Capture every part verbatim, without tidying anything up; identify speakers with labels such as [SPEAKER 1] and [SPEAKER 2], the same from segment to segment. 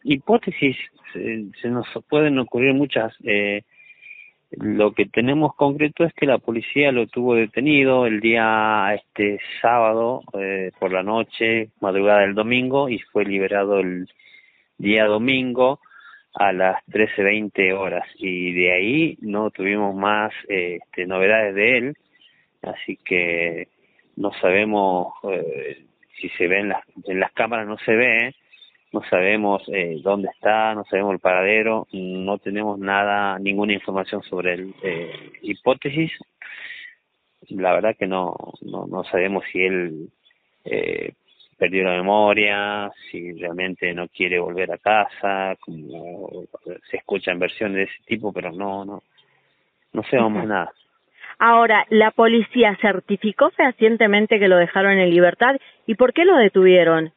[SPEAKER 1] hipótesis se, se nos pueden ocurrir muchas. Eh, lo que tenemos concreto es que la policía lo tuvo detenido el día este sábado eh, por la noche, madrugada del domingo, y fue liberado el día domingo a las trece veinte horas, y de ahí no tuvimos más eh, este, novedades de él, así que no sabemos eh, si se ve en las, en las cámaras, no se ve, no sabemos eh, dónde está, no sabemos el paradero, no tenemos nada, ninguna información sobre él. Eh, hipótesis, la verdad que no, no, no sabemos si él eh, perdió la memoria, si realmente no quiere volver a casa, como se escuchan versiones de ese tipo, pero no, no, no sabemos más nada.
[SPEAKER 2] Ahora, ¿la policía certificó fehacientemente que lo dejaron en libertad? ¿Y por qué lo detuvieron?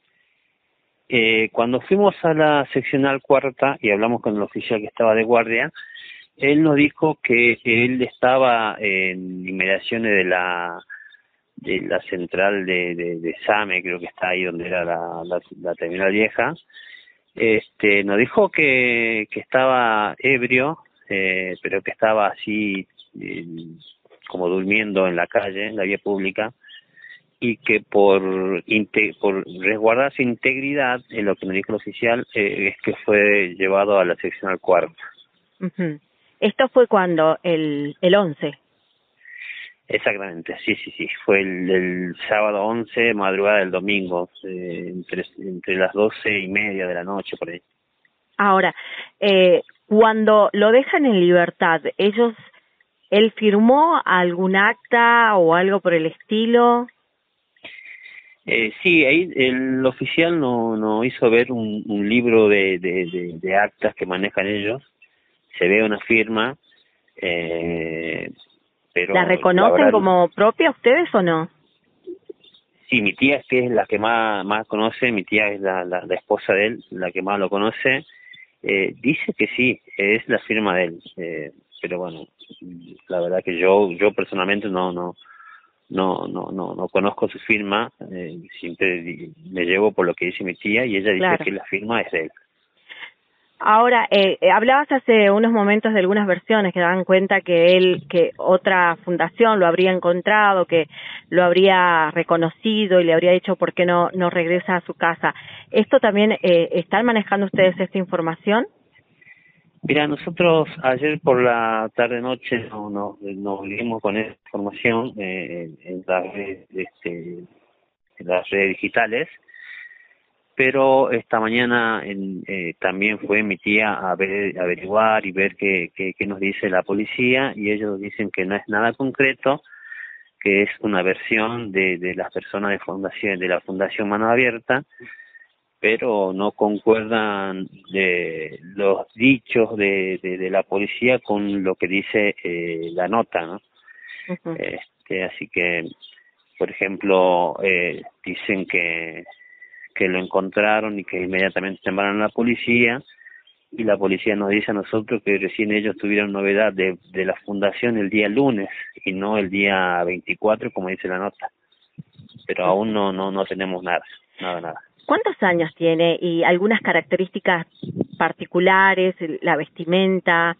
[SPEAKER 1] Eh, cuando fuimos a la seccional cuarta y hablamos con el oficial que estaba de guardia, él nos dijo que él estaba en inmediaciones de la de la central de, de, de SAME, creo que está ahí donde era la, la, la terminal vieja. Este, nos dijo que, que estaba ebrio, eh, pero que estaba así eh, como durmiendo en la calle, en la vía pública, y que por por resguardar su integridad, en lo que me dijo el oficial, eh, es que fue llevado a la seccional cuarta.
[SPEAKER 2] Uh-huh. ¿Esto fue cuando? El, el once.
[SPEAKER 1] Exactamente, sí, sí, sí. Fue el, el sábado once, madrugada del domingo, eh, entre, entre las doce y media de la noche, por ahí.
[SPEAKER 2] Ahora, eh, cuando lo dejan en libertad, ellos, ¿él firmó algún acta o algo por el estilo?
[SPEAKER 1] Eh, sí, ahí el oficial no, no hizo ver un, un libro de, de, de, de actas que manejan ellos. Se ve una firma, eh, pero
[SPEAKER 2] ¿La reconocen
[SPEAKER 1] la verdad,
[SPEAKER 2] como propia ustedes o no?
[SPEAKER 1] sí, mi tía, que es la que más, más conoce, mi tía es la, la, la esposa de él, la que más lo conoce, eh, dice que sí, es la firma de él, eh, pero bueno, la verdad que yo yo personalmente no no no no no, no conozco su firma, eh, siempre me llevo por lo que dice mi tía y ella dice
[SPEAKER 2] Claro.
[SPEAKER 1] que la firma es de él.
[SPEAKER 2] Ahora, eh, eh, hablabas hace unos momentos de algunas versiones que daban cuenta que él, que otra fundación lo habría encontrado, que lo habría reconocido y le habría dicho por qué no, no regresa a su casa. ¿Esto también, eh, están manejando ustedes esta información?
[SPEAKER 1] Mira, nosotros ayer por la tarde-noche nos no, no volvimos con esa información eh, en, en, las redes, este, en las redes digitales, pero esta mañana en, eh, también fue mi tía a ver, averiguar y ver qué, qué, qué nos dice la policía, y ellos dicen que no es nada concreto, que es una versión de, de las personas de fundación de la Fundación Mano Abierta, pero no concuerdan de los dichos de, de, de la policía con lo que dice eh, la nota, ¿no?
[SPEAKER 2] Uh-huh.
[SPEAKER 1] Este, así que, por ejemplo, eh, dicen que que lo encontraron y que inmediatamente llamaron a la policía, y la policía nos dice a nosotros que recién ellos tuvieron novedad de, de la fundación el día lunes y no el día veinticuatro como dice la nota, pero aún no no no tenemos nada, nada, nada.
[SPEAKER 2] ¿Cuántos años tiene y algunas características particulares, la vestimenta?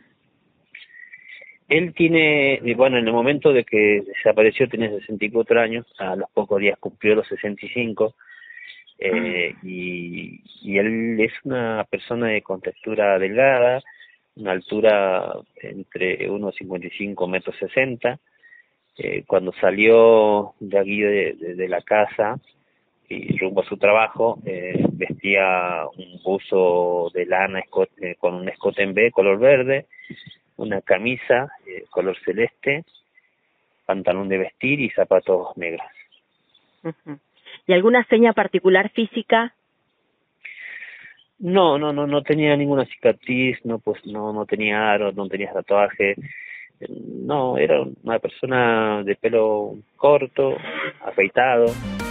[SPEAKER 1] Él tiene, bueno, en el momento de que desapareció tenía sesenta y cuatro años, a los pocos días cumplió los sesenta y cinco. Eh, y, y él es una persona de contextura delgada, una altura entre uno cincuenta y cinco metros sesenta. Eh, cuando salió de aquí de, de, de la casa y rumbo a su trabajo, eh, vestía un buzo de lana escote, con un escote en B color verde, una camisa eh, color celeste, pantalón de vestir y zapatos negros.
[SPEAKER 2] Uh-huh. ¿Y alguna seña particular física?
[SPEAKER 1] No, no, no, no tenía ninguna cicatriz, no, pues no, no tenía aros, no tenía tatuaje, no, era una persona de pelo corto, afeitado.